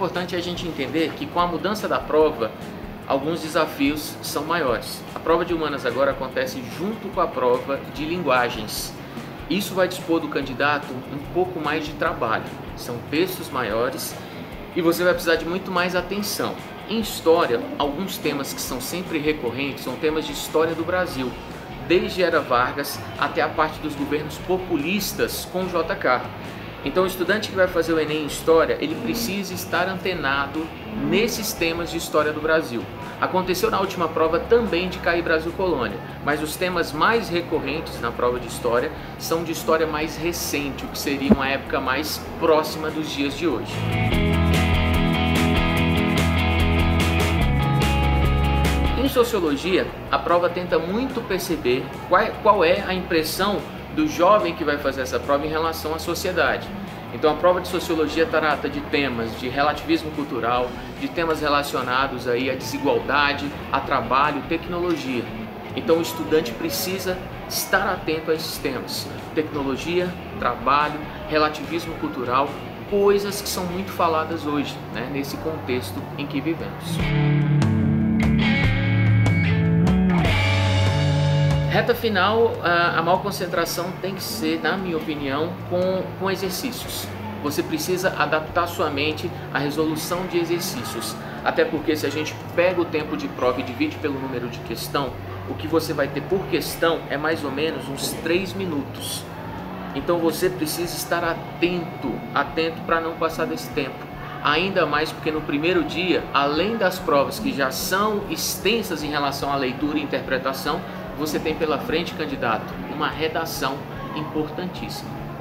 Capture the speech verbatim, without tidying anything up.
importante é a gente entender que com a mudança da prova, alguns desafios são maiores. A prova de humanas agora acontece junto com a prova de linguagens. Isso vai dispor do candidato um pouco mais de trabalho. São textos maiores e você vai precisar de muito mais atenção. Em história, alguns temas que são sempre recorrentes são temas de história do Brasil, desde Era Vargas até a parte dos governos populistas com J K. Então o estudante que vai fazer o Enem em História, ele precisa estar antenado nesses temas de História do Brasil. Aconteceu na última prova também de Cair Brasil Colônia, mas os temas mais recorrentes na prova de História são de História mais recente, o que seria uma época mais próxima dos dias de hoje. Em Sociologia, a prova tenta muito perceber qual, qual é a impressão do jovem que vai fazer essa prova em relação à sociedade. Então a prova de Sociologia trata de temas de relativismo cultural, de temas relacionados aí à desigualdade, a trabalho, tecnologia. Então o estudante precisa estar atento a esses temas. Tecnologia, trabalho, relativismo cultural, coisas que são muito faladas hoje, né, nesse contexto em que vivemos. Reta final, a maior concentração tem que ser, na minha opinião, com, com exercícios. Você precisa adaptar sua mente à resolução de exercícios. Até porque se a gente pega o tempo de prova e divide pelo número de questão, o que você vai ter por questão é mais ou menos uns três minutos. Então você precisa estar atento, atento para não passar desse tempo. Ainda mais porque no primeiro dia, além das provas que já são extensas em relação à leitura e interpretação, você tem pela frente, candidato, uma redação importantíssima.